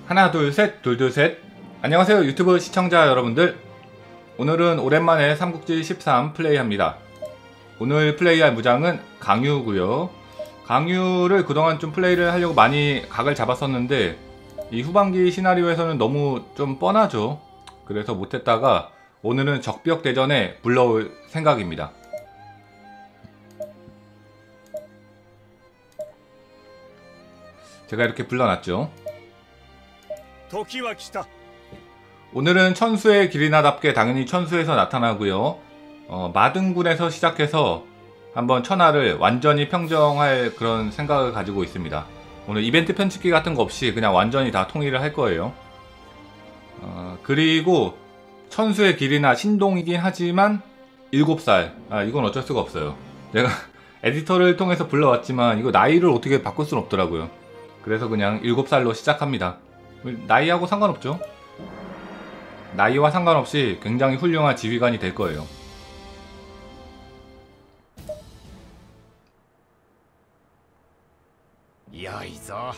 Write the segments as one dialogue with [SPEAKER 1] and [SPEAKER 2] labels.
[SPEAKER 1] 하나 둘셋 둘둘셋. 안녕하세요 유튜브 시청자 여러분들. 오늘은 오랜만에 삼국지 13 플레이합니다. 오늘 플레이할 무장은 강유고요. 강유를 그동안 좀 플레이를 하려고 많이 각을 잡았었는데 이 후반기 시나리오에서는 너무 좀 뻔하죠. 그래서 못했다가 오늘은 적벽대전에 불러올 생각입니다. 제가 이렇게 불러놨죠. 오늘은 천수의 길이나답게 당연히 천수에서 나타나고요. 마등군에서 시작해서 한번 천하를 완전히 평정할 그런 생각을 가지고 있습니다. 오늘 이벤트 편집기 같은 거 없이 그냥 완전히 다 통일을 할 거예요. 그리고 천수의 길이나 신동이긴 하지만 7살. 이건 어쩔 수가 없어요. 내가 에디터를 통해서 불러왔지만 이거 나이를 어떻게 바꿀 수는 없더라고요. 그래서 그냥 7살로 시작합니다. 나이하고 상관없죠. 나이와 상관없이 굉장히 훌륭한 지휘관이 될 거예요.
[SPEAKER 2] 야이자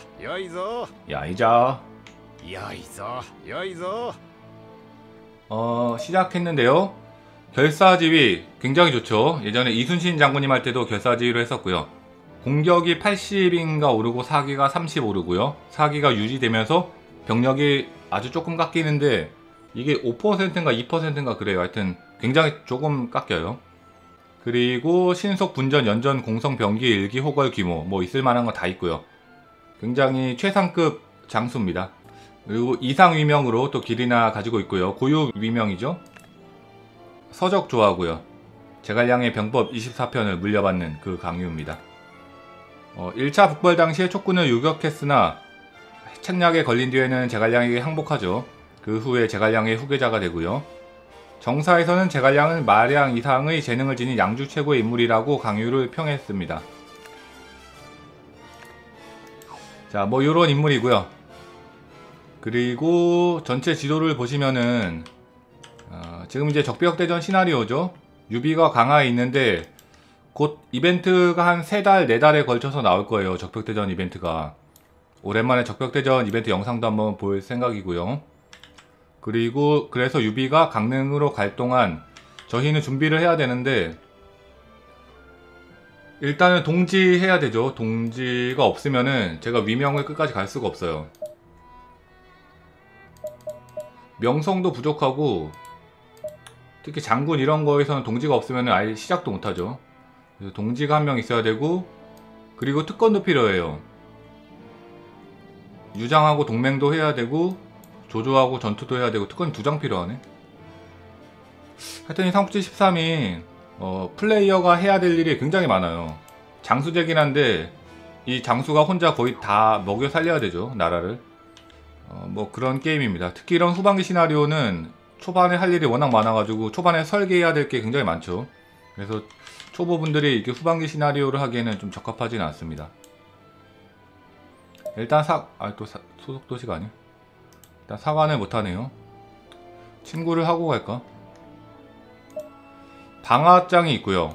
[SPEAKER 1] 시작했는데요. 결사지휘 굉장히 좋죠. 예전에 이순신 장군님 할 때도 결사지휘로 했었고요. 공격이 80인가 오르고 사기가 30 오르고요. 사기가 유지되면서 병력이 아주 조금 깎이는데 이게 5%인가 2%인가 그래요. 하여튼 굉장히 조금 깎여요. 그리고 신속, 분전, 연전, 공성, 병기, 일기, 호걸, 규모 뭐 있을만한 거 다 있고요. 굉장히 최상급 장수입니다. 그리고 이상 위명으로 또 길이나 가지고 있고요. 고유 위명이죠. 서적 좋아하고요. 제갈량의 병법 24편을 물려받는 그 강유입니다. 1차 북벌 당시에 촉군을 유격했으나 책략에 걸린 뒤에는 제갈량에게 항복하죠. 그 후에 제갈량의 후계자가 되고요. 정사에서는 제갈량은 마량 이상의 재능을 지닌 양주 최고의 인물이라고 강유를 평했습니다. 자, 뭐 요런 인물이고요. 그리고 전체 지도를 보시면은 지금 이제 적벽대전 시나리오죠. 유비가 강화에 있는데 곧 이벤트가 한 3달, 4달에 걸쳐서 나올 거예요. 적벽대전 이벤트가. 오랜만에 적벽대전 이벤트 영상도 한번 볼 생각이고요. 그리고 그래서 유비가 강릉으로 갈 동안 저희는 준비를 해야 되는데 일단은 동지해야 되죠. 동지가 없으면은 제가 위명을 끝까지 갈 수가 없어요. 명성도 부족하고 특히 장군 이런 거에서는 동지가 없으면 아예 시작도 못하죠. 그래서 동지가 한 명 있어야 되고 그리고 특권도 필요해요. 유장하고 동맹도 해야 되고 조조하고 전투도 해야 되고 특권 2장 필요하네. 하여튼 이 삼국지 13이 플레이어가 해야 될 일이 굉장히 많아요. 장수제긴 한데 이 장수가 혼자 거의 다 먹여 살려야 되죠. 나라를. 뭐 그런 게임입니다. 특히 이런 후반기 시나리오는 초반에 할 일이 워낙 많아가지고 초반에 설계해야 될 게 굉장히 많죠. 그래서 초보분들이 이렇게 후반기 시나리오를 하기에는 좀 적합하지는 않습니다. 일단 소속도시가 아니야. 일단 사관을 못하네요. 친구를 하고 갈까? 방화장이 있고요.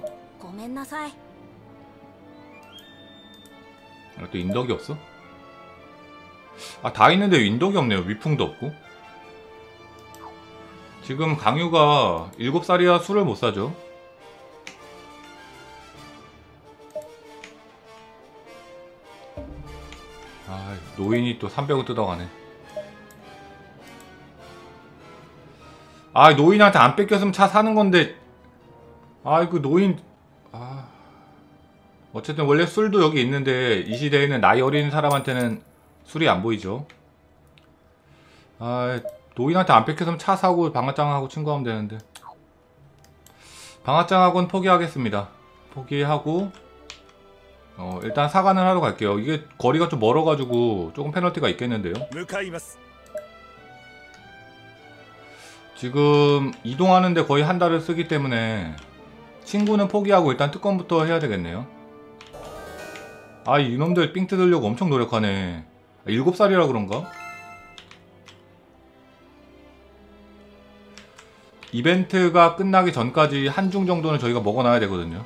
[SPEAKER 1] 또 인덕이 없어? 다 있는데 인덕이 없네요. 위풍도 없고. 지금 강유가 7살이라 술을 못 사죠. 노인이 또 300원 뜯어가네. 노인한테 안 뺏겼으면 차 사는 건데. 그 노인. 어쨌든 원래 술도 여기 있는데 이 시대에는 나이 어린 사람한테는 술이 안 보이죠. 노인한테 안 뺏겼으면 차 사고 방앗장하고 친구하면 되는데. 방앗장하고는 포기하겠습니다. 포기하고 일단 사관을 하러 갈게요. 이게 거리가 좀 멀어가지고 조금 페널티가 있겠는데요. 지금 이동하는데 거의 한 달을 쓰기 때문에 친구는 포기하고 일단 특권부터 해야 되겠네요. 이놈들 삥 뜯으려고 엄청 노력하네. 7살이라 그런가? 이벤트가 끝나기 전까지 한중 정도는 저희가 먹어놔야 되거든요.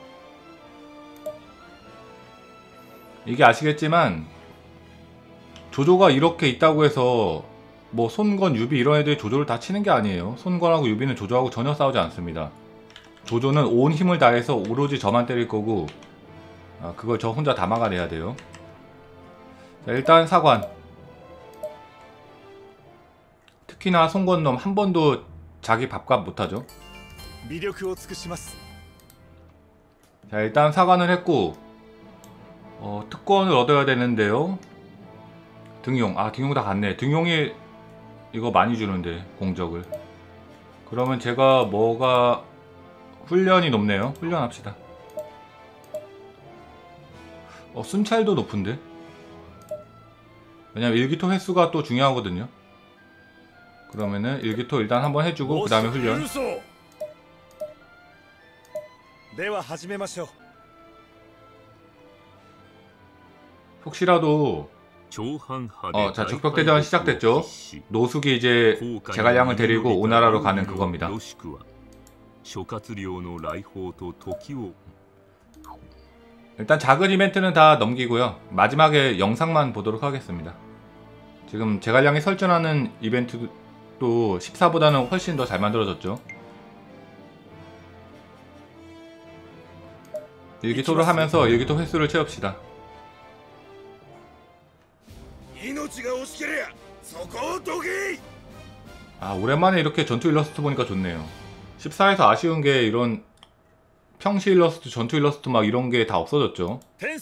[SPEAKER 1] 이게 아시겠지만 조조가 이렇게 있다고 해서 뭐 손건, 유비 이런 애들이 조조를 다 치는 게 아니에요. 손건하고 유비는 조조하고 전혀 싸우지 않습니다. 조조는 온 힘을 다해서 오로지 저만 때릴 거고, 그걸 저 혼자 다 막아내야 돼요. 자, 일단 사관. 특히나 손건놈 한 번도 자기 밥값 못하죠. 자, 일단 사관을 했고, 특권을 얻어야 되는데요. 등용. 등용 다 갔네. 등용이 이거 많이 주는데, 공적을. 그러면 제가 뭐가 훈련이 높네요. 훈련합시다. 순찰도 높은데? 왜냐면 일기토 횟수가 또 중요하거든요. 그러면은 일기토 일단 한번 해주고 그 다음에 훈련. 혹시라도 자, 적벽대전 시작됐죠. 노숙이 이제 제갈량을 데리고 오나라로 가는 그겁니다. 일단 작은 이벤트는 다 넘기고요. 마지막에 영상만 보도록 하겠습니다. 지금 제갈량이 설전하는 이벤트도 14보다는 훨씬 더 잘 만들어졌죠. 일기토를 하면서 일기토 횟수를 채웁시다. 오랜만에 이렇게 전투 일러스트 보니까 좋네요. 14에서 아쉬운 게 이런 평시 일러스트, 전투 일러스트 막 이런 게 다 없어졌죠.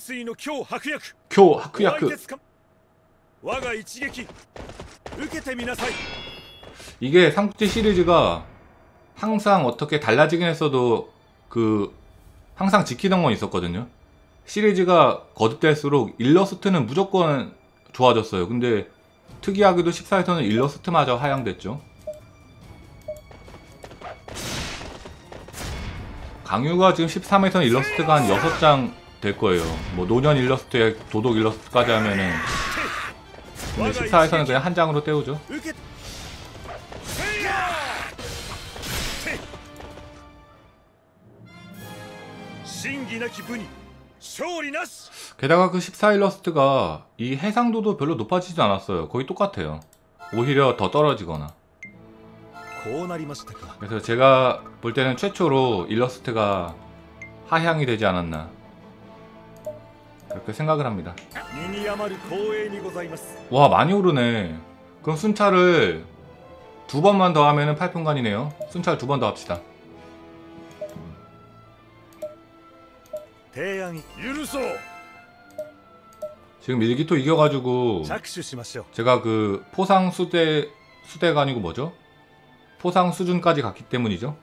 [SPEAKER 1] 교 하크야크. 이게 삼국지 시리즈가 항상 어떻게 달라지긴 했어도 항상 지키던 건 있었거든요. 시리즈가 거듭될수록 일러스트는 무조건 좋아졌어요. 근데 특이하게도 14에서는 일러스트마저 하향됐죠. 강유가 지금 13에서는 일러스트가 한 6장 될 거예요. 뭐 노년 일러스트에 도독 일러스트까지 하면은. 근데 14에서는 그냥 한 장으로 때우죠. 게다가 그 14 일러스트가 이 해상도도 별로 높아지지 않았어요. 거의 똑같아요. 오히려 더 떨어지거나. 그래서 제가 볼 때는 최초로 일러스트가 하향이 되지 않았나 그렇게 생각을 합니다. 와, 많이 오르네. 그럼 순찰을 2번만 더 하면은 8분간이네요. 순찰 2번 더 합시다. 지금 일기토 이겨가지고 제가 그 포상 수대가 아니고 뭐죠? 포상 수준까지 갔기 때문이죠.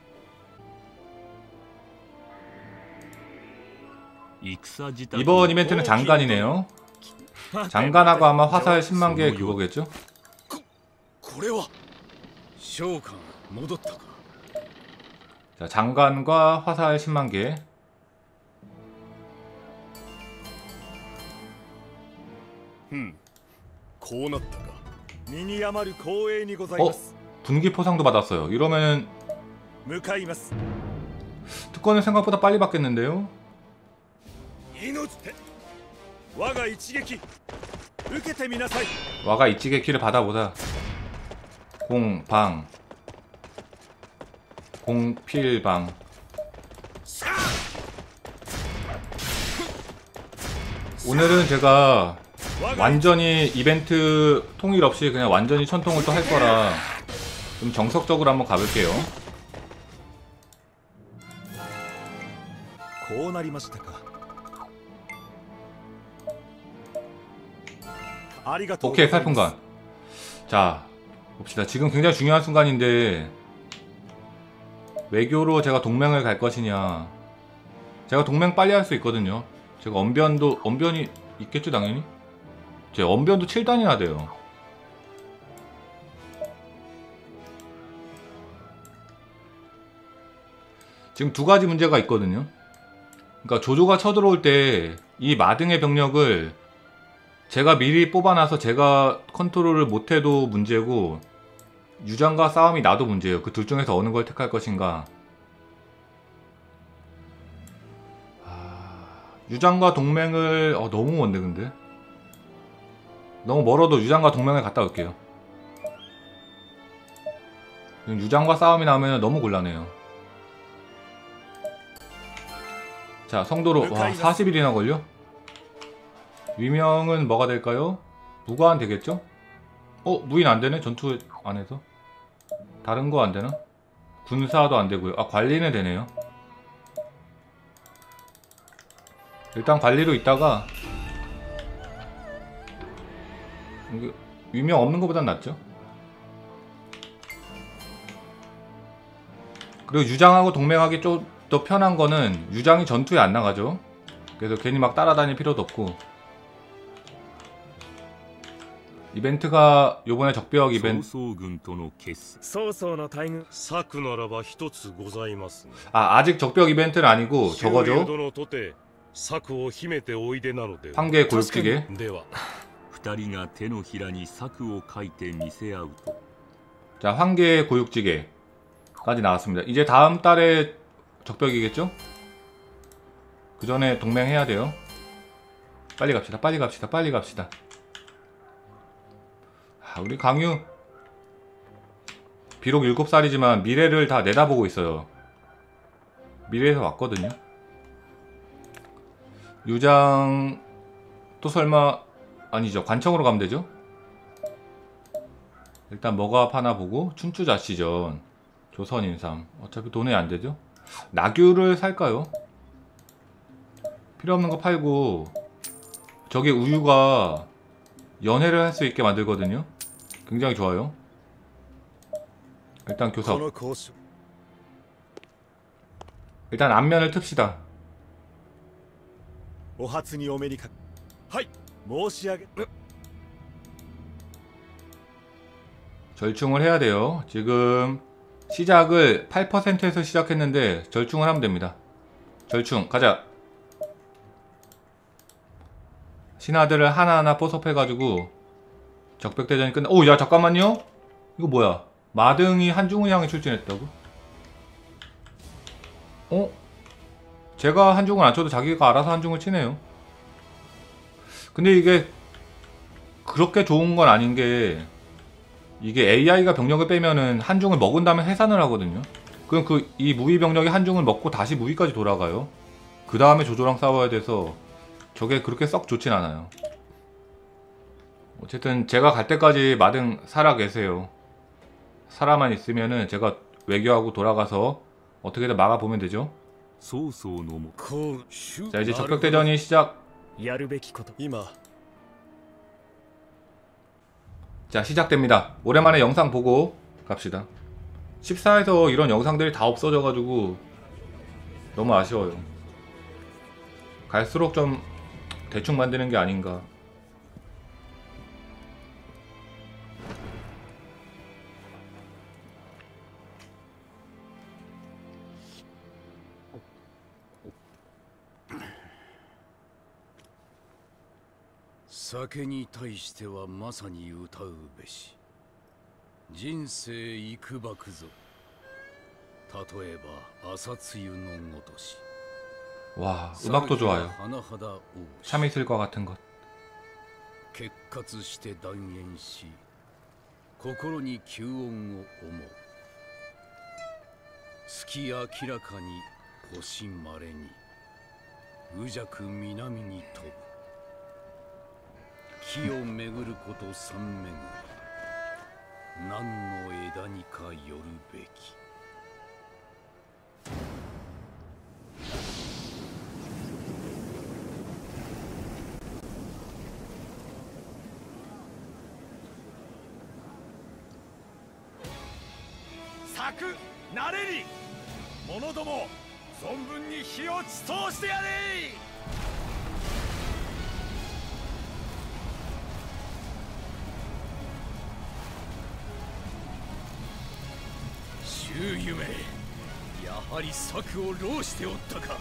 [SPEAKER 1] 이번 이벤트는 장관이네요. 장관하고 아마 화살 10만 개 그거겠죠? 자, 장관과 화살 10만 개. 분기 포상도 받았어요. 이러면은 특권을 생각보다 빨리 받겠는데요? 와가 이치게키를 받아보자. 공방 공필방. 오늘은 제가 완전히 이벤트 통일 없이 그냥 완전히 천통을 또 할 거라 좀 정석적으로 한번 가볼게요. 오케이, 8분간. 자, 봅시다. 지금 굉장히 중요한 순간인데 외교로 제가 동맹을 갈 것이냐. 제가 동맹 빨리 할 수 있거든요. 제가 언변이 있겠죠, 당연히. 제 언변도 7단이나 돼요. 지금 2가지 문제가 있거든요. 그러니까 조조가 쳐들어올 때 이 마등의 병력을 제가 미리 뽑아놔서 제가 컨트롤을 못해도 문제고, 유장과 싸움이 나도 문제예요. 그 둘 중에서 어느 걸 택할 것인가. 유장과 동맹을 너무 먼데 근데 너무 멀어도 유장과 동맹을 갔다 올게요. 유장과 싸움이 나오면 너무 곤란해요. 자, 성도로 와 40일이나 걸려? 위명은 뭐가 될까요? 무관 되겠죠? 무인 안되네? 전투 안에서? 다른 거 안되나? 군사도 안되고요. 아, 관리는 되네요. 일단 관리로 있다가 위명 없는 것보단 낫죠. 그리고 유장하고 동맹하기 좀 더 편한 거는 유장이 전투에 안 나가죠. 그래서 괜히 막 따라다닐 필요도 없고. 이벤트가 요번에 적벽 이벤트. 아, 아직 적벽 이벤트는 아니고 저거죠. 황계 고육지게. 자, 황계 고육지게까지 나왔습니다. 이제 다음 달에 적벽이겠죠? 그 전에 동맹해야 돼요. 빨리 갑시다. 빨리 갑시다. 빨리 갑시다. 아, 우리 강유 비록 7살이지만 미래를 다 내다보고 있어요. 미래에서 왔거든요. 유장 또 설마 아니죠. 관청으로 가면 되죠. 일단 뭐가 파나 보고 춘추자시전 조선인삼 어차피 돈이 안 되죠. 나규를 살까요? 필요 없는 거 팔고. 저게 우유가 연애를 할 수 있게 만들거든요. 굉장히 좋아요. 일단 교섭. 일단 안면을 틉시다. 절충을 해야 돼요. 지금 시작을 8%에서 시작했는데 절충을 하면 됩니다. 절충 가자. 신하들을 하나하나 포섭해가지고 적벽대전이 끝나. 오, 야 잠깐만요. 이거 뭐야? 마등이 한중을 향해 출진했다고? 제가 한중을 안 쳐도 자기가 알아서 한중을 치네요. 근데 이게 그렇게 좋은 건 아닌 게, 이게 AI가 병력을 빼면은 한중을 먹은 다음에 해산을 하거든요. 그럼 이 무위 병력이 한중을 먹고 다시 무위까지 돌아가요. 그 다음에 조조랑 싸워야 돼서 저게 그렇게 썩 좋진 않아요. 어쨌든 제가 갈 때까지 마등 살아 계세요. 살아만 있으면은 제가 외교하고 돌아가서 어떻게든 막아보면 되죠. 자, 이제 적벽대전이 시작. 자, 시작됩니다. 오랜만에 영상 보고 갑시다. 14에서 이런 영상들이 다 없어져가지고 너무 아쉬워요. 갈수록 좀 대충 만드는 게 아닌가.
[SPEAKER 2] 酒に対してはまさに歌うべし。人生幾ばくぞ。例えば朝露のごとし。
[SPEAKER 1] 와, 음악도 좋아요. 샤미슬과 같은 것.
[SPEAKER 2] 結活して断言し、心に吸音を思う。月明らかに星まれに、宇弱南に飛ぶ。木をめぐること三めぐり、何の枝にかよるべき。
[SPEAKER 3] 咲くなれり、者ども存分に火を地通してやれ。周夢、やはり策を浪しておったか。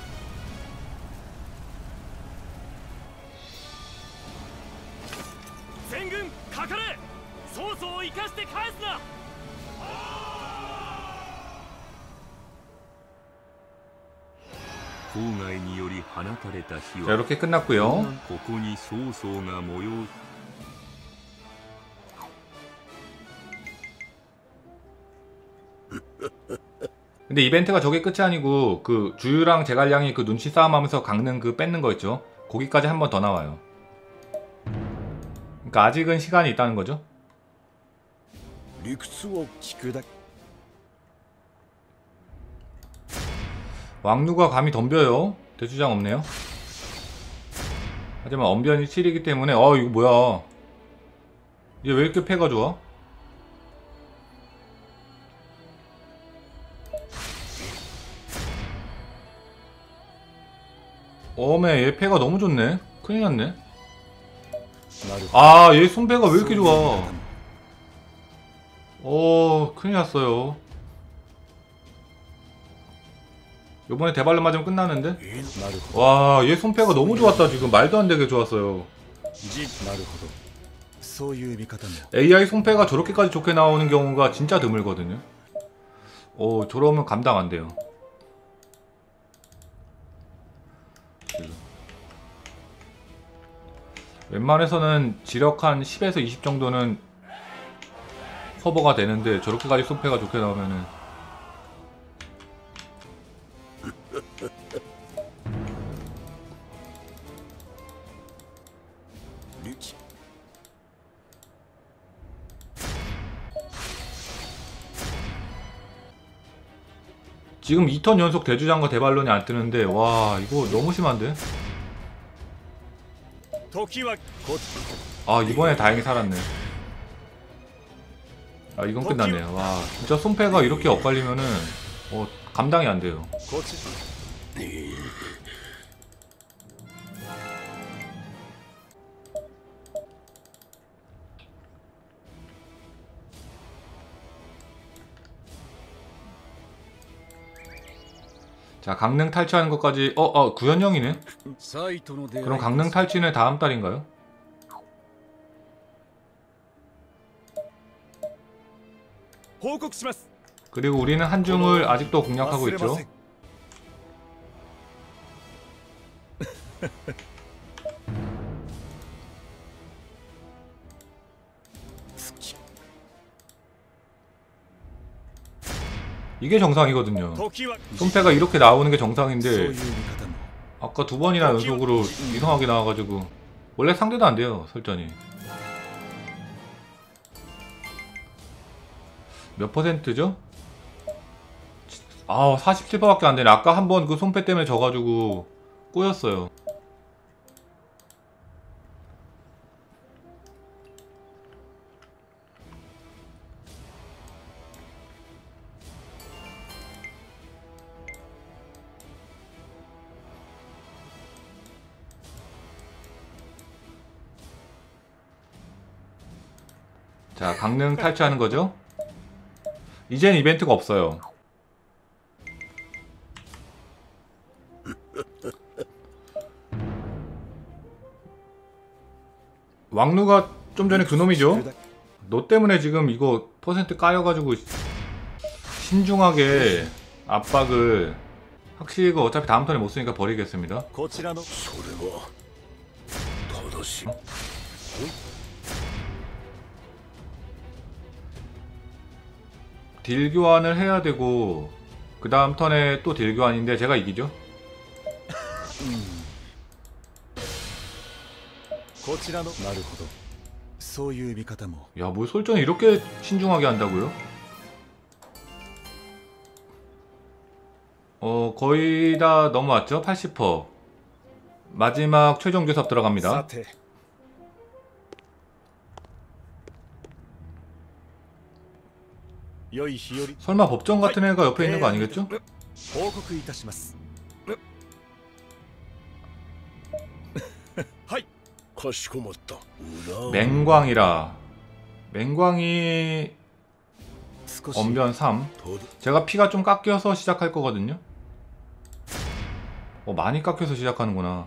[SPEAKER 3] 全軍かかれ。曹操を生かして返すな。
[SPEAKER 1] 자, 이렇게 끝났고요. 근데 이벤트가 저게 끝이 아니고 그 주유랑 제갈량이 그 눈치 싸움하면서 강릉 그 뺏는 거 있죠. 거기까지 한 번 더 나와요. 그러니까 아직은 시간이 있다는 거죠.
[SPEAKER 3] 理屈を聞くだけ
[SPEAKER 1] 왕루가 감히 덤벼요. 대주장 없네요. 하지만 언변이 7이기 때문에 이거 뭐야. 얘 왜 이렇게 패가 좋아? 어메 얘 패가 너무 좋네. 큰일 났네. 얘 손패가 왜 이렇게 좋아. 큰일 났어요. 요번에 대발로 맞으면 끝나는데? 와, 얘 손패가 너무 좋았다. 지금 말도 안 되게 좋았어요. AI 손패가 저렇게까지 좋게 나오는 경우가 진짜 드물거든요. 저러면 감당 안 돼요. 웬만해서는 지력 한 10에서 20 정도는 커버가 되는데 저렇게까지 손패가 좋게 나오면은 지금 2턴 연속 대주장과 대발론이 안 뜨는데 와 이거 너무 심한데? 이번에 다행히 살았네. 이건 끝났네. 와 진짜 손패가 이렇게 엇갈리면은 감당이 안 돼요. 자 강릉 탈취하는 것까지 구현령이네. 그럼 강릉 탈취는 다음 달인가요? 그리고 우리는 한중을 아직도 공략하고 있죠. 이게 정상이거든요. 손패가 이렇게 나오는 게 정상인데 아까 2번이나 연속으로 이상하게 나와가지고 원래 상대도 안 돼요 설전이. 몇 퍼센트죠? 47%밖에 안 되네. 아까 한번 그 손패 때문에 져가지고 꼬였어요. 자 강릉 탈취하는 거죠. 이젠 이벤트가 없어요. 왕루가 좀 전에 그놈이죠. 너 때문에 지금 이거 퍼센트 까여가지고 신중하게 압박을 확실히 이거 어차피 다음 턴에 못 쓰니까 버리겠습니다. 딜 교환을 해야 되고 그 다음 턴에 또 딜 교환인데 제가 이기죠. 야, 뭐 솔전이 이렇게 신중하게 한다고요? 거의 다 넘어왔죠? 80%. 마지막 최종 교섭 들어갑니다. 설마 법정 같은 애가 옆에 있는 거 아니겠죠? 맹광이라. 맹광이 언변 3. 제가 피가 좀 깎여서 시작할 거거든요. 많이 깎여서 시작하는구나.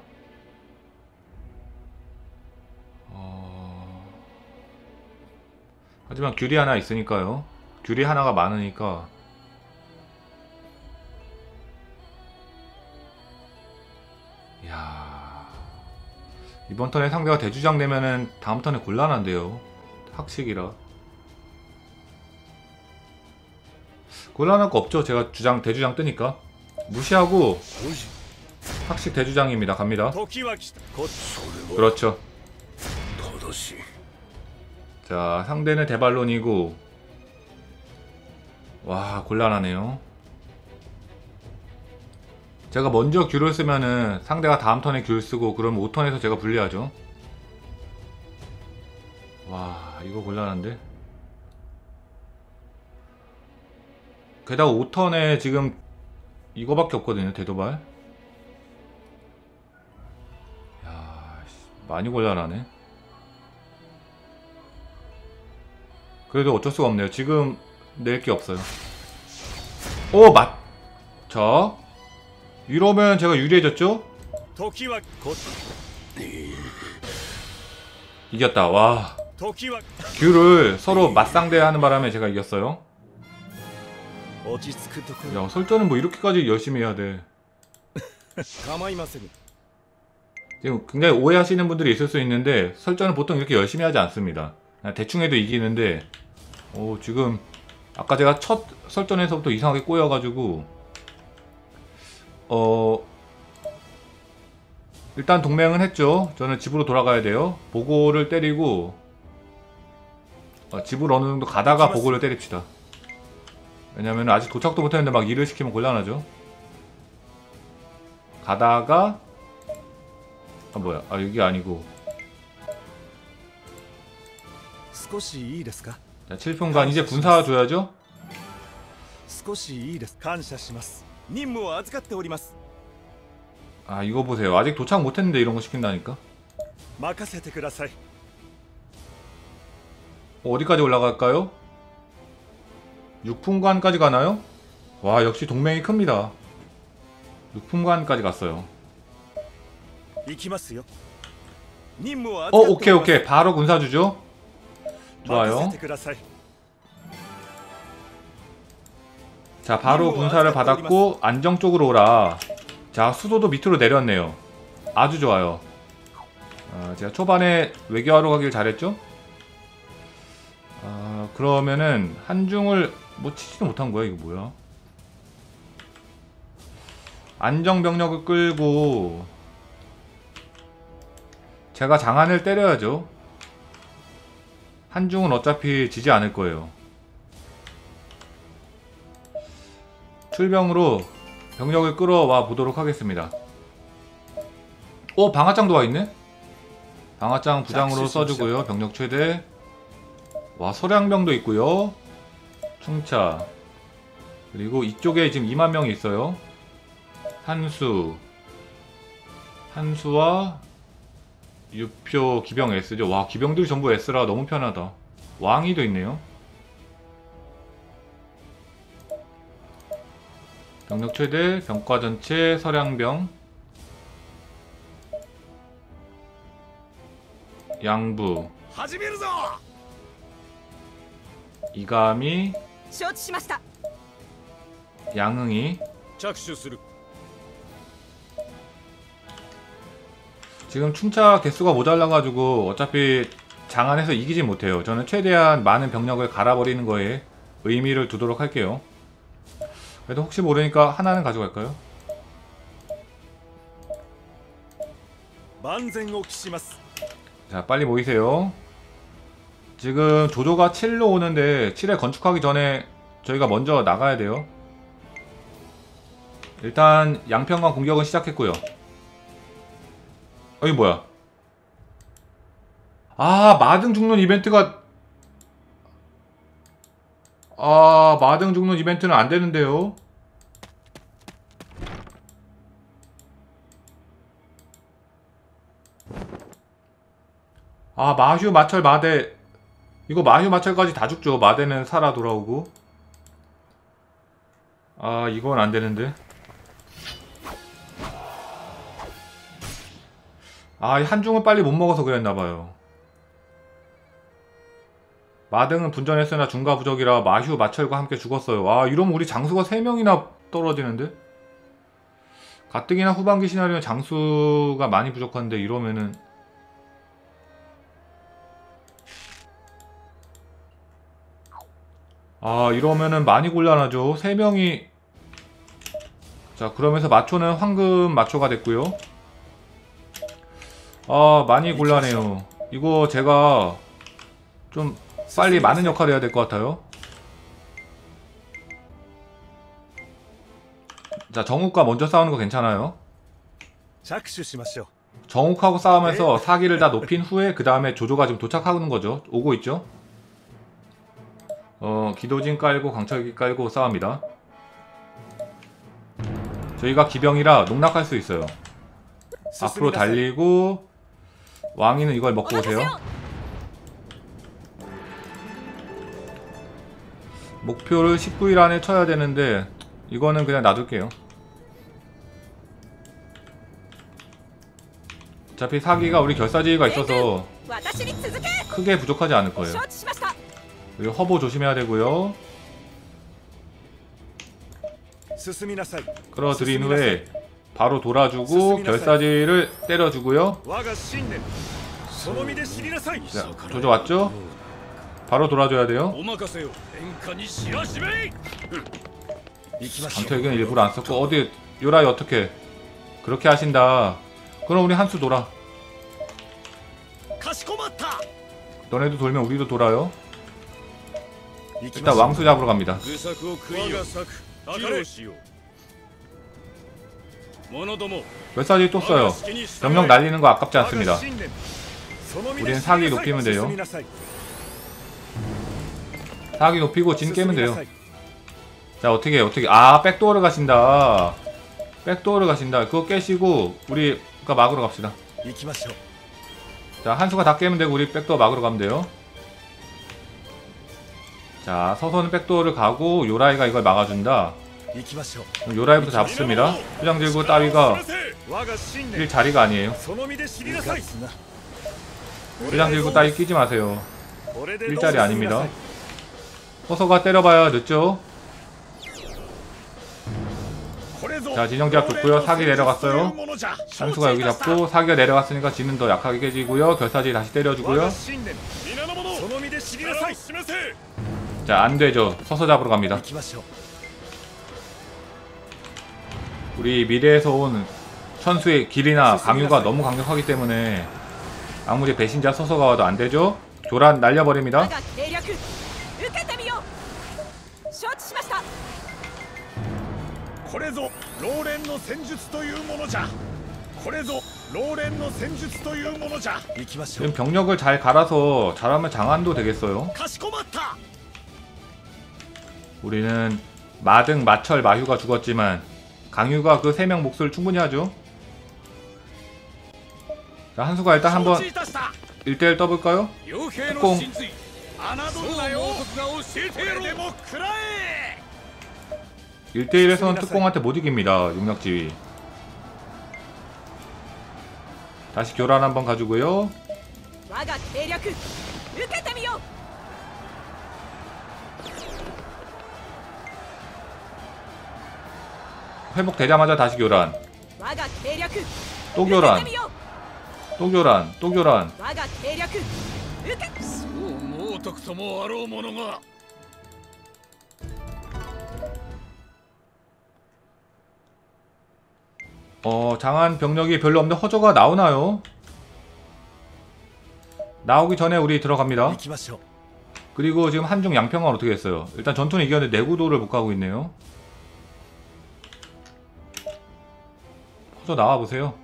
[SPEAKER 1] 하지만 귤이 하나 있으니까요. 귤이 하나가 많으니까. 이야, 이번 턴에 상대가 대주장 되면은 다음 턴에 곤란한데요. 학식이라. 곤란할 거 없죠. 제가 대주장 뜨니까. 무시하고
[SPEAKER 2] 5時
[SPEAKER 1] 학식 대주장입니다. 갑니다.
[SPEAKER 3] 時は来たこ
[SPEAKER 2] それは
[SPEAKER 1] 그렇죠.
[SPEAKER 2] 正しい。
[SPEAKER 1] 자, 상대는 대발론이고. 와, 곤란하네요. 제가 먼저 귤을 쓰면은 상대가 다음 턴에 귤 쓰고 그러면 5턴에서 제가 불리하죠. 와, 이거 곤란한데. 게다가 5턴에 지금 이거밖에 없거든요. 대도발. 야, 많이 곤란하네. 그래도 어쩔 수가 없네요. 지금 낼 게 없어요. 오, 자, 이러면 제가 유리해졌죠?
[SPEAKER 3] 時はこ
[SPEAKER 1] 이겼다. 와,
[SPEAKER 3] 時は
[SPEAKER 1] 귤을 서로 맞상대하는 바람에 제가 이겼어요.
[SPEAKER 3] 落ち着くところ
[SPEAKER 1] 야, 설전은 뭐 이렇게까지 열심히 해야 돼.
[SPEAKER 3] 構いません
[SPEAKER 1] 지금 굉장히 오해하시는 분들이 있을 수 있는데 설전은 보통 이렇게 열심히 하지 않습니다. 그냥 대충 해도 이기는데 지금 아까 제가 첫 설전에서부터 이상하게 꼬여가지고 일단 동맹은 했죠. 저는 집으로 돌아가야 돼요. 보고를 때리고 집으로 어느 정도 가다가 보고를 때립시다. 왜냐면 아직 도착도 못했는데 막 일을 시키면 곤란하죠. 가다가 뭐야, 여기 아니고.
[SPEAKER 3] 少しいいですか
[SPEAKER 1] 자, 7분간 이제 분사 줘야죠.
[SPEAKER 3] 少しいいです感謝します任務を預かっております
[SPEAKER 1] 이거 보세요. 아직 도착 못했는데 이런 거 시킨다니까.
[SPEAKER 3] 任せてください
[SPEAKER 1] 어디까지 올라갈까요? 6분간까지 가나요? 와, 역시 동맹이 큽니다. 6분간까지 갔어요.
[SPEAKER 3] 行きますよ任務を預かっております
[SPEAKER 1] 오케이 오케이. 바로 군사 주죠.
[SPEAKER 3] 任
[SPEAKER 1] 좋아요.
[SPEAKER 3] せてください
[SPEAKER 1] 자, 바로 군사를 받았고 안정 쪽으로 오라. 자, 수도도 밑으로 내렸네요. 아주 좋아요. 제가 초반에 외교하러 가길 잘했죠? 그러면은 한중을 뭐 치지도 못한 거야. 이거 뭐야? 안정병력을 끌고 제가 장안을 때려야죠. 한중은 어차피 지지 않을 거예요. 출병으로 병력을 끌어와 보도록 하겠습니다. 방아장도 와있네? 방아장 부장으로 써주고요. 병력 최대. 와, 소량병도 있고요. 충차. 그리고 이쪽에 지금 2만 명이 있어요. 한수와 유표 기병 S죠. 와, 기병들이 전부 S라 너무 편하다. 왕이도 있네요. 병력 최대, 병과 전체, 서량병, 양부,
[SPEAKER 3] 始めるぞ
[SPEAKER 1] 이감이,
[SPEAKER 4] 承知しました
[SPEAKER 1] 양흥이.
[SPEAKER 2] 着手する。
[SPEAKER 1] 지금 충차 개수가 모자라가지고 어차피 장안에서 이기지 못해요. 저는 최대한 많은 병력을 갈아버리는 거에 의미를 두도록 할게요. 그래도 혹시 모르니까 하나는 가져갈까요?
[SPEAKER 3] 万全を期します
[SPEAKER 1] 자, 빨리 모이세요. 지금 조조가 7로 오는데 7에 건축하기 전에 저희가 먼저 나가야 돼요. 일단 양평강 공격은 시작했고요. 이게 뭐야? 마등 죽는 이벤트가 마등 죽는 이벤트는 안 되는데요. 마휴, 마철, 마대. 이거 마휴, 마철까지 다 죽죠. 마대는 살아 돌아오고. 이건 안 되는데. 한중을 빨리 못 먹어서 그랬나봐요. 마등은 분전했으나 중과 부적이라 마휴, 마철과 함께 죽었어요. 이러면 우리 장수가 3명이나 떨어지는데? 가뜩이나 후반기 시나리오는 장수가 많이 부족한데 이러면은 아, 이러면은 많이 곤란하죠. 3명이. 자, 그러면서 마초는 황금 마초가 됐고요. 아, 많이 곤란해요. 이거 제가 좀 빨리 많은 역할을 해야 될 것 같아요. 자, 정욱과 먼저 싸우는 거 괜찮아요.
[SPEAKER 3] 着手しましょう
[SPEAKER 1] 정욱하고 싸우면서 사기를 다 높인 후에 그 다음에 조조가 지금 도착하는 거죠. 오고 있죠. 기도진 깔고 강철기 깔고 싸웁니다. 저희가 기병이라 농락할 수 있어요. 앞으로 달리고 왕이는 이걸 먹고 오세요. 목표를 19일 안에 쳐야 되는데 이거는 그냥 놔둘게요. 어차피 사기가 우리 결사지휘가 있어서 크게 부족하지 않을 거예요. 그리고 허보 조심해야 되고요.
[SPEAKER 3] 進みなさい
[SPEAKER 1] 끌어들인 후에 바로 돌아주고 결사지휘를 때려주고요.
[SPEAKER 3] 我が信念その身で知りなさい
[SPEAKER 1] 자, 조조 왔죠? 바로 돌아줘야 돼요.
[SPEAKER 2] お任せよ天下に知らしめい行きましょう
[SPEAKER 1] 강철기는 일부러 안 썼고 어디 요라이 어떻게 그렇게 하신다. 그럼 우리 한수 돌아.
[SPEAKER 2] かしこまった
[SPEAKER 1] 너네도 돌면 우리도 돌아요.
[SPEAKER 3] 行き
[SPEAKER 1] 일단
[SPEAKER 3] ましょう
[SPEAKER 1] 왕수 잡으러 갑니다.
[SPEAKER 2] 愚策を食いよ
[SPEAKER 3] 我が策
[SPEAKER 2] 披露しよう者ども
[SPEAKER 1] 결사지휘 또 써요. 병력 날리는 거 아깝지
[SPEAKER 3] 我が
[SPEAKER 1] 않습니다.
[SPEAKER 3] 信念その身
[SPEAKER 1] 우린
[SPEAKER 3] で
[SPEAKER 1] 사기
[SPEAKER 3] 知りなさい
[SPEAKER 1] 높이면 돼요.
[SPEAKER 3] 進みなさい
[SPEAKER 1] 사기 높이고 진 깨면
[SPEAKER 3] 進みな
[SPEAKER 1] 돼요.
[SPEAKER 3] さい
[SPEAKER 1] 자, 어떻게 아, 백도어를 가신다. 백도어를 가신다. 그거 깨시고 우리가 막으러 갑시다.
[SPEAKER 3] 行きましょう
[SPEAKER 1] 자, 한수가 다 깨면 되고 우리 백도어 막으러 가면 돼요. 자, 서서는 백도어를 가고 요라이가 이걸 막아준다.
[SPEAKER 3] 行きましょう
[SPEAKER 1] 그럼 요라이부터 잡습니다. 수장 들고 따위가
[SPEAKER 3] 我が信念
[SPEAKER 1] 일 자리가 아니에요.
[SPEAKER 3] その身で知りなさい
[SPEAKER 1] 수장 들고 따위 끼지 마세요.
[SPEAKER 3] これで
[SPEAKER 1] 일자리 아닙니다. 서서가 때려봐야 늦죠.
[SPEAKER 3] これぞ
[SPEAKER 1] 자, 진영제압 좋고요. 사기 내려갔어요.
[SPEAKER 3] ものじゃ
[SPEAKER 1] 한수가 여기 잡고 사기가 내려갔으니까 지는 더 약하게 깨지고요. 결사지 다시
[SPEAKER 3] 我
[SPEAKER 1] 때려주고요.
[SPEAKER 3] が信念
[SPEAKER 2] 皆の者
[SPEAKER 3] その身で知りなさい
[SPEAKER 2] 示せ
[SPEAKER 1] 자, 안되죠. 서서 잡으러 갑니다.
[SPEAKER 3] 行きましょう
[SPEAKER 1] 우리 미래에서 온 천수의 길이나 강유가 너무 강력하기 때문에 아무리 배신자 서서가 와도 안되죠. 교란 날려버립니다.
[SPEAKER 4] 計略受けてみよう承知しました
[SPEAKER 3] これぞ老練の戦術というものじゃこれぞ老練の戦術というものじゃ行きましょう
[SPEAKER 1] 지금 병력을 잘 갈아서 잘하면 장안도 되겠어요.
[SPEAKER 2] かしこまった
[SPEAKER 1] 우리는 마등, 마철, 마휴가 죽었지만 강유가 그 3명 몫을 충분히 하죠. 자, 한수가 일단
[SPEAKER 2] 承
[SPEAKER 1] 한번
[SPEAKER 2] 知いたした
[SPEAKER 1] 1대1 떠볼까요?
[SPEAKER 2] 傭兵の
[SPEAKER 1] 꽁.
[SPEAKER 2] 真髄侮るなよ王族が教えてやろうでも食らえ
[SPEAKER 1] 1대1에서는 특공한테 못 이깁니다. 용력지휘. 다시 교란 한번 가지고요.
[SPEAKER 4] 我が計略受けてみよう
[SPEAKER 1] 회복되자마자 다시 교란.
[SPEAKER 4] 我が計略
[SPEAKER 1] 또
[SPEAKER 4] 受け
[SPEAKER 1] 교란.
[SPEAKER 4] てみよ
[SPEAKER 1] 또 교란. 또 교란.
[SPEAKER 4] う我が計略受け
[SPEAKER 2] そう猛徳ともあろう者が
[SPEAKER 1] 장안 병력이 별로 없는데 허저가 나오나요? 나오기 전에 우리 들어갑니다.
[SPEAKER 3] 行きましょう
[SPEAKER 1] 그리고 지금 한중 양평은 어떻게 했어요? 일단 전투는 이겼는데 내구도를 못 가고 있네요. 허저 나와보세요.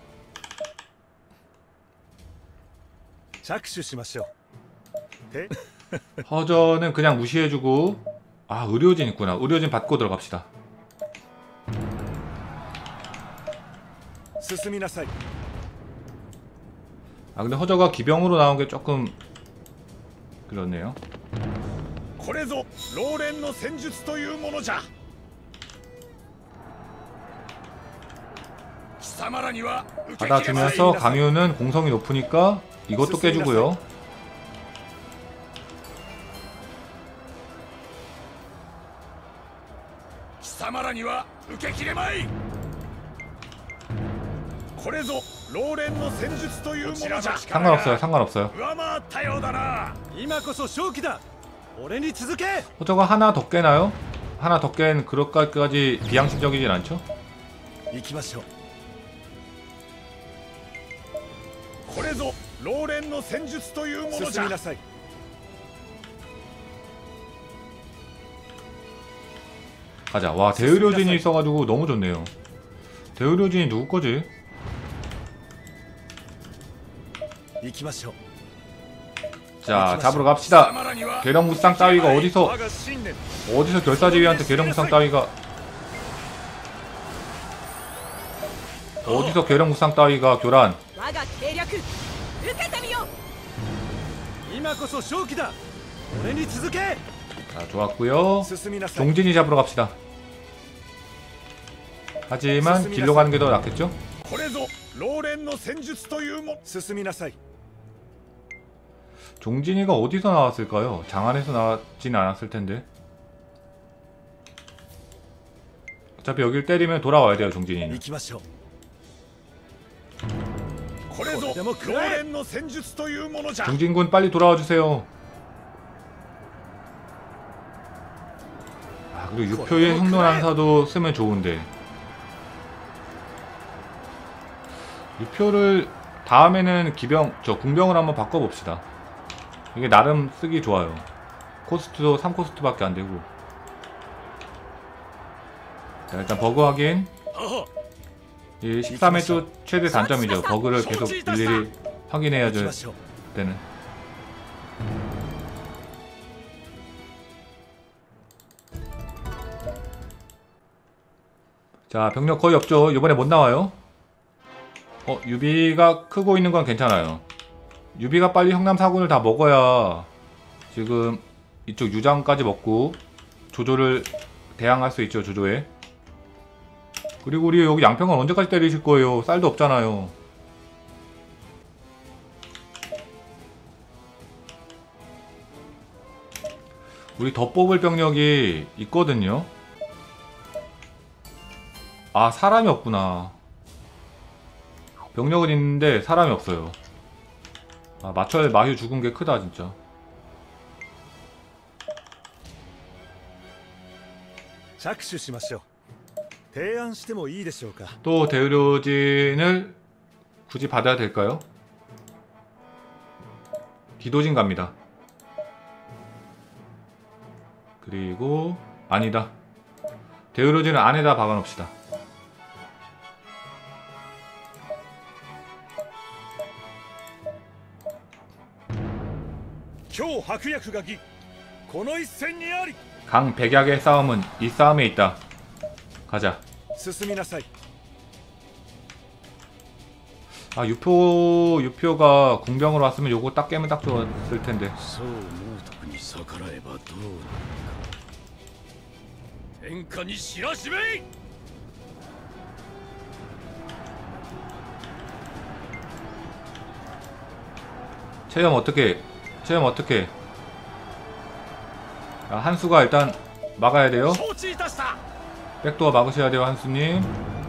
[SPEAKER 3] 着手しましょうで
[SPEAKER 1] 허저는 그냥 무시해주고 아, 의료진 있구나. 의료진 받고 들어갑시다.
[SPEAKER 3] 進みなさい
[SPEAKER 1] 아, 근데 허저가 기병으로 나온 게 조금 그렇네요.
[SPEAKER 3] これぞ老練の戦術というものじゃ
[SPEAKER 2] 貴様らには受け切れない
[SPEAKER 1] 받아주면서 강유는 공성이 높으니까 이것도 깨주고요.
[SPEAKER 2] 貴様らには受け切れまい
[SPEAKER 3] これぞ老練の戦術というものじゃ
[SPEAKER 1] 상관없어요. 상관없어요.
[SPEAKER 3] 上回ったようだな今こそ正気だ俺に続け。
[SPEAKER 1] 호저가 하나 더 깨나요? 하나 더 깬 그것까지 비양심적이진 않죠?
[SPEAKER 3] 行きましょう。これぞ老練の戦術というものじゃ。進みなさい。
[SPEAKER 1] 가자. 와, 대의료진이 있어가지고 너무 좋네요. 대의료진이 누구 거지?
[SPEAKER 3] 行きましょう。
[SPEAKER 1] 자, 잡으러 갑시다. 계령무쌍 따위가 어디서 결사지휘한테 계령무쌍 따위가 어디서 계령무쌍 따위가 교란.
[SPEAKER 4] 我が計略受けてみよう。
[SPEAKER 3] 今こそ正気だ。俺に続け。
[SPEAKER 1] 자, 좋았고요.
[SPEAKER 3] 進みなさい。
[SPEAKER 1] 종진이 잡으러 갑시다. 하지만 길로 가는 게 더 낫겠죠?
[SPEAKER 3] これぞ老練の戦術というも。進みなさい。
[SPEAKER 1] 종진이가 어디서 나왔을까요? 장안에서 나왔진 않았을 텐데. 어차피 여길 때리면 돌아와야 돼요, 종진이는.
[SPEAKER 3] 行きましょう。これぞ老練の戦術というものじゃ。
[SPEAKER 1] 종진군 빨리 돌아와 주세요. 아, 그리고 유표의 흑론안사도 쓰면 좋은데. 유표를 다음에는 궁병을 한번 바꿔봅시다. 이게 나름 쓰기 좋아요. 코스트도 3코스트밖에 안되고. 자, 일단 버그 확인. 이 13회 또 최대 단점이죠. 버그를 계속 일일이 확인해야 될 때는. 자, 병력 거의 없죠. 이번에 못 나와요. 유비가 크고 있는 건 괜찮아요. 유비가 빨리 형남 사군을 다 먹어야 지금 이쪽 유장까지 먹고 조조를 대항할 수 있죠. 조조에. 그리고 우리 여기 양평은 언제까지 때리실 거예요? 쌀도 없잖아요. 우리 더 뽑을 병력이 있거든요. 아, 사람이 없구나. 병력은 있는데 사람이 없어요. 아, 마철 마휴 죽은 게 크다 진짜. 또 대의료진을 굳이 받아야 될까요? 기도진 갑니다. 그리고 아니다. 대의료진을 안에다 박아놓읍시다. 강 백약의 싸움은 이 싸움에 있다. 가자. 아, 유표가 공병으로 왔으면 요거 딱 깨면 딱 좋았을 텐데. 체험 어떻게? 아, 한수가 일단 막아야 돼요. 백도어 막으셔야 돼요, 한수님.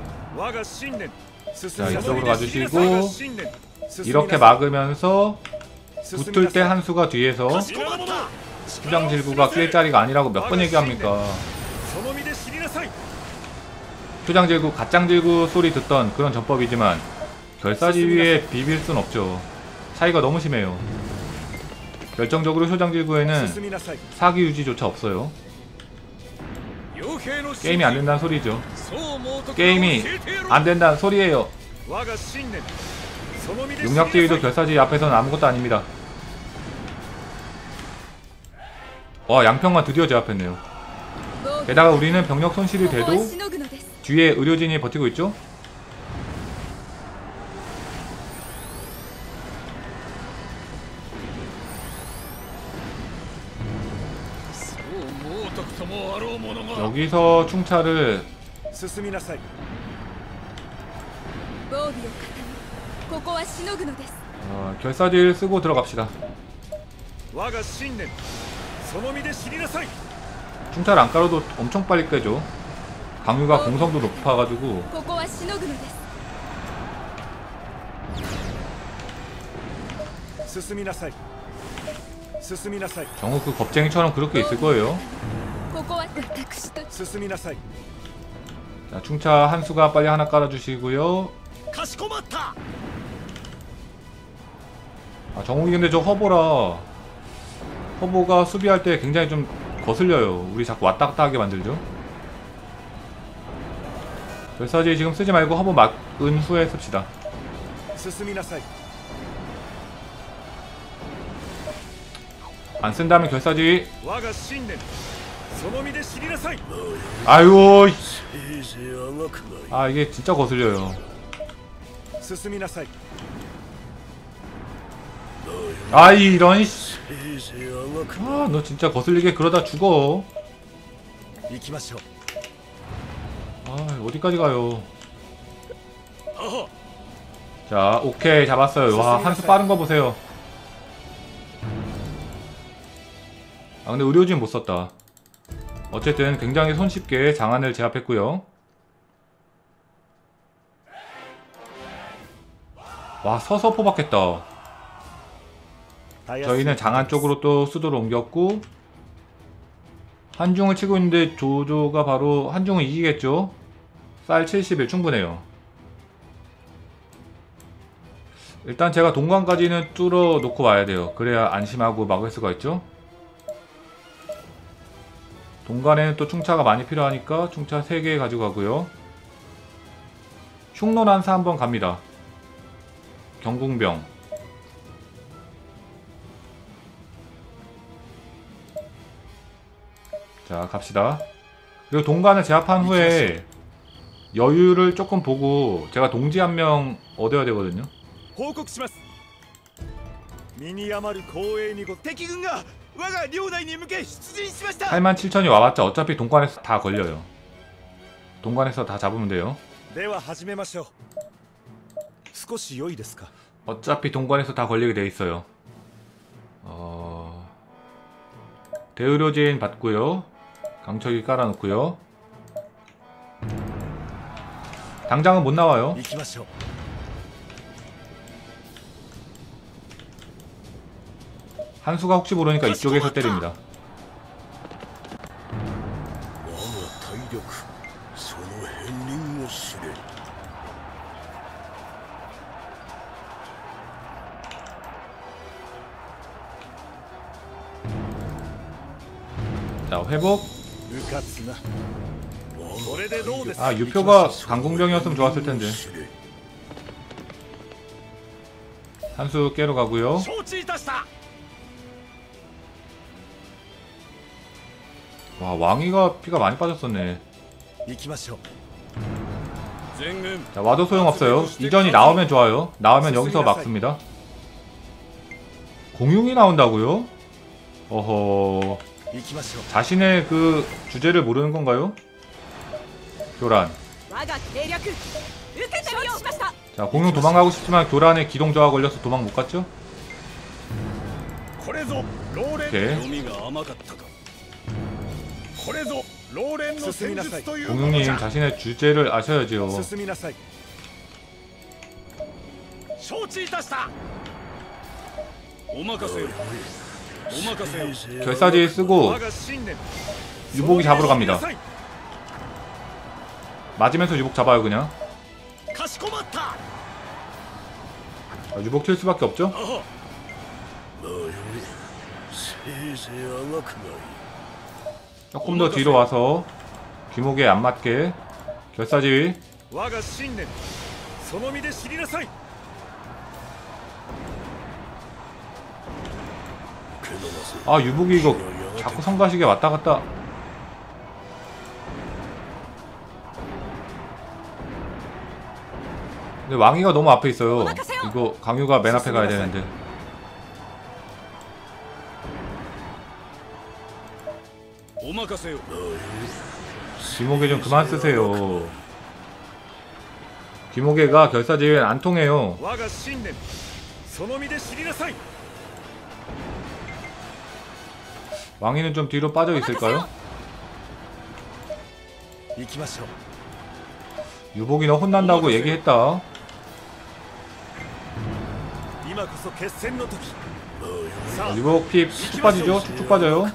[SPEAKER 1] 자, 이쪽으로 가주시고 이렇게 막으면서 붙을 때 한수가 뒤에서 초장질구가 낄 자리가 아니라고 몇 번 얘기합니까? 초장질구, 갓장질구 소리 듣던 그런 전법이지만 결사지휘에 비빌 순 없죠. 차이가 너무 심해요. 결정적으로 초장질구에는 사기 유지조차 없어요. 게임이 안 된다는 소리죠. 게임이 안 된다는 소리예요. 용력지휘도 결사지휘 앞에서는 아무것도 아닙니다. 와, 양평만 드디어 제압했네요. 게다가 우리는 병력 손실이 돼도 뒤에 의료진이 버티고 있죠. 여기서 충차를 결사지를 쓰고 들어갑시다. 충차를 안 깔아도 엄청 빨리 깨죠. 강유가 공성도 높아가지고.
[SPEAKER 3] 進みなさい
[SPEAKER 1] 정우 그 겁쟁이처럼 그렇게 있을 거예요.
[SPEAKER 4] ここは私と
[SPEAKER 3] 進みなさい
[SPEAKER 1] 자, 충차 한수가 빨리 하나 깔아주시고요.
[SPEAKER 3] かしこまった
[SPEAKER 1] 아, 정욱이 근데 저 허보라. 허보가 수비할 때 굉장히 좀 거슬려요. 우리 자꾸 왔다 갔다 하게 만들죠. 결사지 지금 쓰지 말고 허보 막은 후에 씁시다.
[SPEAKER 3] 進みなさい
[SPEAKER 1] 안 쓴다면 결사지.
[SPEAKER 3] 我が信念その身で知りなさい
[SPEAKER 1] 아유,
[SPEAKER 2] せいぜいあがくがい
[SPEAKER 1] 아 이게 진짜 거슬려요.
[SPEAKER 3] 進みなさい
[SPEAKER 1] 아 이런.
[SPEAKER 2] せいぜいあがく
[SPEAKER 1] 아 너 진짜 거슬리게 그러다 죽어.
[SPEAKER 3] 行きましょう
[SPEAKER 1] 아 어디까지 가요.
[SPEAKER 3] はは
[SPEAKER 1] 자 오케이 잡았어요. 와 한수 빠른 거 보세요. 아 근데 의료진 못 썼다. 어쨌든 굉장히 손쉽게 장안을 제압했고요. 와 서서 포박했다. 저희는 장안 쪽으로 또 수도를 옮겼고 한중을 치고 있는데 조조가 바로 한중을 이기겠죠. 쌀 70일 충분해요. 일단 제가 동관까지는 뚫어 놓고 와야 돼요. 그래야 안심하고 막을 수가 있죠. 동관에는 또 충차가 많이 필요하니까 충차 3개 가지고 가고요. 흉노난사 한번 갑니다. 경궁병. 자 갑시다. 그리고 동관을 제압한 후에 여유를 조금 보고 제가 동지 한 명 얻어야 되거든요.
[SPEAKER 3] 報告します身に余る光栄にご敵軍が我が領内に向け出陣しました
[SPEAKER 1] 87,000이 와봤자 어차피 동관에서 다 걸려요. 동관에서 다 잡으면 돼요.
[SPEAKER 3] では始めましょう少し良いですか
[SPEAKER 1] 어차피 동관에서 다 걸리게 돼 있어요. 대의료진 받고요. 강철기 깔아놓고요. 당장은 못 나와요.
[SPEAKER 3] 行きましょう
[SPEAKER 1] 한수가 혹시 모르니까 이쪽에서 때립니다.
[SPEAKER 2] 我が体力その片鱗を知れ
[SPEAKER 1] 자 회복.
[SPEAKER 3] うかつなこれでどうです
[SPEAKER 1] 아 유표가 강공병이었으면 좋았을 텐데.
[SPEAKER 2] 知れ
[SPEAKER 1] 한수 깨러 가고요.
[SPEAKER 3] 承知いたした
[SPEAKER 1] 와 왕이가 피가 많이 빠졌었네.
[SPEAKER 3] 行きましょう全軍
[SPEAKER 1] 자 와도 소용없어요. 이전이 나오면 좋아요. 나오면 여기서 막습니다. 공용이 나온다고요? 어허
[SPEAKER 3] 行きましょう
[SPEAKER 1] 자신의 그 주제를 모르는 건가요? 교란.
[SPEAKER 4] 我が計略受けてみようしました
[SPEAKER 1] 자 공용 도망가고 싶지만 교란에 기동저하 걸려서 도망 못 갔죠?
[SPEAKER 3] これぞ老練
[SPEAKER 1] 오케이.
[SPEAKER 3] 読みが甘かったかこれぞ老練の戦術というもの
[SPEAKER 1] 공용님
[SPEAKER 3] じゃ
[SPEAKER 1] 자신의 주제를 아셔야지요.
[SPEAKER 3] 進みなさい承知いたしたお任せよお任せよ
[SPEAKER 2] せいぜい
[SPEAKER 1] 결사지 쓰고
[SPEAKER 3] 我が信念
[SPEAKER 1] 유복이 잡으러 갑니다.
[SPEAKER 3] その身で知りなさい
[SPEAKER 1] 맞으면서 유복 잡아요 그냥.
[SPEAKER 3] かしこまった
[SPEAKER 1] 자, 유복 칠 수밖에 없죠?
[SPEAKER 3] あは
[SPEAKER 2] まあよりせいぜいあがくがいい
[SPEAKER 1] 조금 더 뒤로 와서 귀목에 안 맞게 결사지휘.
[SPEAKER 3] 我が信念その身で知りなさい
[SPEAKER 1] 아 유복이 이거 자꾸 성가시게 왔다 갔다. 근데 왕이가 너무 앞에 있어요. 이거 강유가 맨 앞에 가야 되는데.
[SPEAKER 3] お任せよ
[SPEAKER 1] 귀목에 좀 그만 쓰세요. 귀목에가 결사지휘엔 안 통해요.
[SPEAKER 3] 我が信念その身で知りなさい
[SPEAKER 1] 왕이는 좀 뒤로 빠져 있을까요?
[SPEAKER 3] 行きましょう
[SPEAKER 1] 유복이 너 혼난다고 얘기했다.
[SPEAKER 3] 今こそ決戦の時さあ
[SPEAKER 1] 유복 피 쭉 빠지죠? 쭉쭉 빠져요.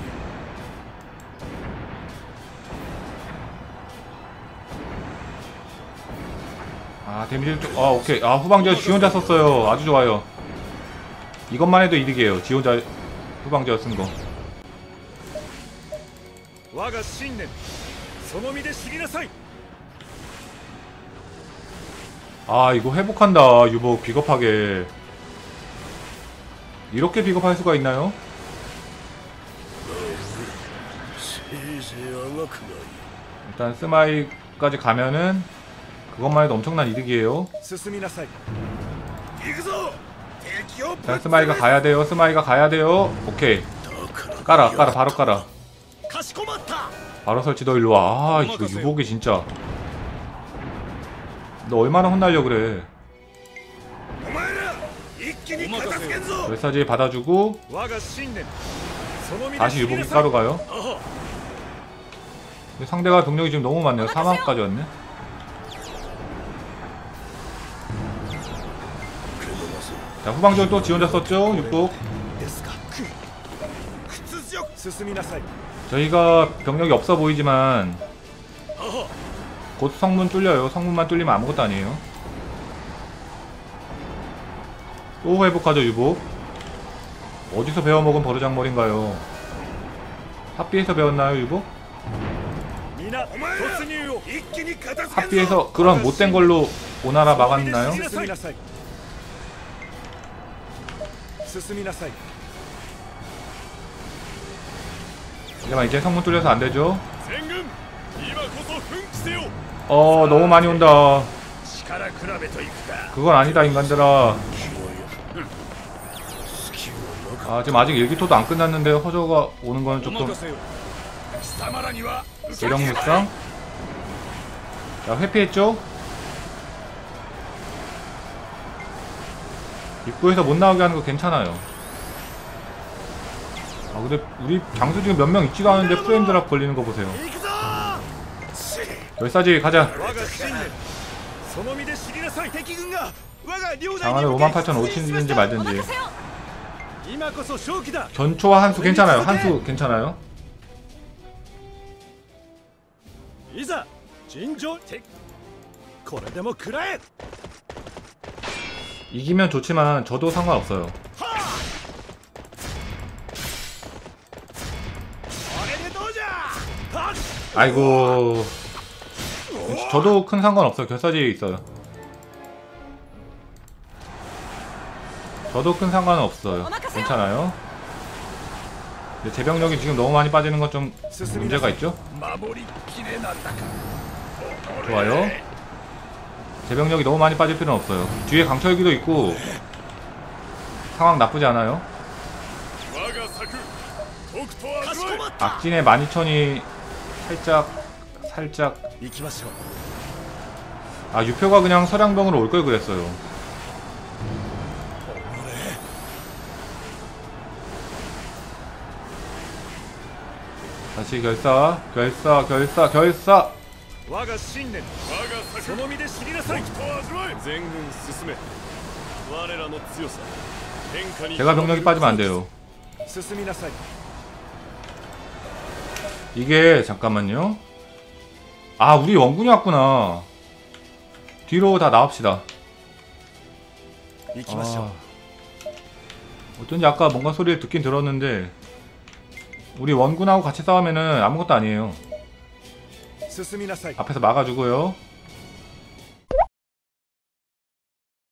[SPEAKER 1] 아 데미지 좀, 아 오케이. 아 후방지어 지 혼자 썼어요. 아주 좋아요. 이것만 해도 이득이에요. 지 혼자 후방지어 쓴 거.
[SPEAKER 3] 我が信念その身で知りなさい
[SPEAKER 1] 아 이거 회복한다. 유복 비겁하게. 이렇게 비겁할 수가 있나요? 일단 스마이까지 가면은 그것만 해도 엄청난 이득이에요.
[SPEAKER 3] 進みなさい行くぞ敵を
[SPEAKER 1] 자 스마이가 가야 돼요. 스마이가 가야 돼요. 오케이. 깔아 바로 깔아.
[SPEAKER 3] かしこまった
[SPEAKER 1] 바로 설치. 너 일로 와. 아 이거 유복이 진짜. 너 얼마나 혼나려고 그래.
[SPEAKER 3] お前ら一気に片付けんぞ
[SPEAKER 1] 웨사지 받아주고
[SPEAKER 3] 我が信念その身で
[SPEAKER 1] 다시
[SPEAKER 3] 知り
[SPEAKER 1] 유복이
[SPEAKER 3] なさい
[SPEAKER 1] 까러 가요.
[SPEAKER 3] あは
[SPEAKER 1] 근데 상대가 병력이 지금 너무 많네요. 4만까지 왔네. 자 후방전 또 지원자 썼죠. 육복.
[SPEAKER 3] ですか屈辱進みなさい
[SPEAKER 1] 저희가 병력이 없어 보이지만
[SPEAKER 3] あは
[SPEAKER 1] 곧 성문 뚫려요. 성문만 뚫리면 아무것도 아니에요. 또 회복하죠 유복. 어디서 배워먹은 버르장머리인가요? 합비에서 배웠나요 유복?
[SPEAKER 3] 皆突入を一気に片付けんぞ
[SPEAKER 1] 합비에서 그런 못된 걸로 오나라 막았나요?
[SPEAKER 3] 進みなさい進みなさい
[SPEAKER 1] 잠깐만 이제 성문 뚫려서 안 되죠?
[SPEAKER 3] 全軍今こそ奮起せよ
[SPEAKER 1] 너무 많이 온다.
[SPEAKER 3] 力比べといくか
[SPEAKER 1] 그건 아니다 인간들아. 아 지금 아직 일기토도 안 끝났는데 허저가 오는 거는
[SPEAKER 3] お
[SPEAKER 1] 조금
[SPEAKER 3] 任せよ貴様らには
[SPEAKER 1] 대령무쌍. 자 회피했죠? 입구에서 못 나오게 하는 거 괜찮아요. 아 근데 우리 장수 지금 몇 명 있지도 않은데 프레임 드랍 걸리는 거 보세요.
[SPEAKER 3] 行くぞ
[SPEAKER 1] 열사지 가자.
[SPEAKER 3] 我が信念その身で知りなさい敵軍が我が領内
[SPEAKER 1] 장안을
[SPEAKER 3] に向け
[SPEAKER 1] 58,000 5치는지
[SPEAKER 4] お
[SPEAKER 1] 말든지.
[SPEAKER 4] 任せよ
[SPEAKER 3] 今こそ勝機だ
[SPEAKER 1] 전초와 한수 괜찮아요. 한수 괜찮아요.
[SPEAKER 3] いざ尋常敵これでも食らえ
[SPEAKER 1] 이기면 좋지만 저도 상관없어요.
[SPEAKER 3] これでどうじゃはっ
[SPEAKER 1] 아이고 저도 큰 상관없어요. 결사지에 있어요. 저도 큰 상관은 없어요. 괜찮아요. 근데 제 병력이 지금 너무 많이 빠지는 건 좀 문제가 있죠?
[SPEAKER 3] 守りきれなんだか
[SPEAKER 1] 좋아요. 제 병력이 너무 많이 빠질 필요는 없어요. 뒤에 강철기도 있고 상황 나쁘지 않아요.
[SPEAKER 3] 我が策とくと味わえ
[SPEAKER 1] 악진의 12,000이 살짝
[SPEAKER 3] 行きましょう
[SPEAKER 1] 아 유표가 그냥 서량병으로 올 걸 그랬어요. 다시 결사
[SPEAKER 3] 我が信念我が策その身で知りなさいと味わえ全軍進め我らの強さ変化に
[SPEAKER 1] 제가 병력이 빠지면 안 돼요.
[SPEAKER 3] 進みなさい
[SPEAKER 1] 이게 잠깐만요. 아 우리 원군이 왔구나. 뒤로 다 나옵시다.
[SPEAKER 3] 行きましょう
[SPEAKER 1] 아, 어쩐지 아까 뭔가 소리를 듣긴 들었는데 우리 원군하고 같이 싸우면은 아무것도 아니에요.
[SPEAKER 3] 進みなさい
[SPEAKER 1] 앞에서 막아주고요.